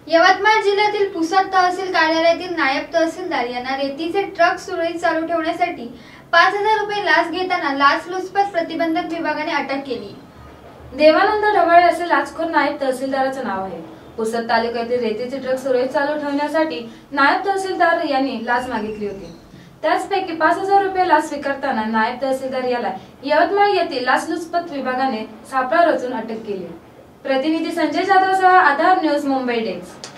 यवतमाळ जिल्ह्यातील पुसद तहसील कार्यालयातील नायब तहसीलदार यांना रेतीचे ट्रक सुरळीत चालू ठेवण्यासाठी 5,000 रुपये लाच घेताना लाचलुचपत प्रतिबंधक विभागाने अटक केली। देवानंद ढवळे असे लाचखोर नायब तहसीलदाराचे नाव आहे। पुसद तालुक्यातील रेतीचे ट्रक सुरळीत चालू ठेवण्यासाठी नायब तहसीलदार यांनी लाच मागितली होती। त्याचपैकी 5,000 रुपये लाच स्वीकारताना नायब तहसीलदार याला यवतमाळ येथील लाचलुचपत विभागाने सापळा रचून अटक केली। प्रतिनिधी संजय जाधव सह आधार न्यूज मुंबई डेस्क।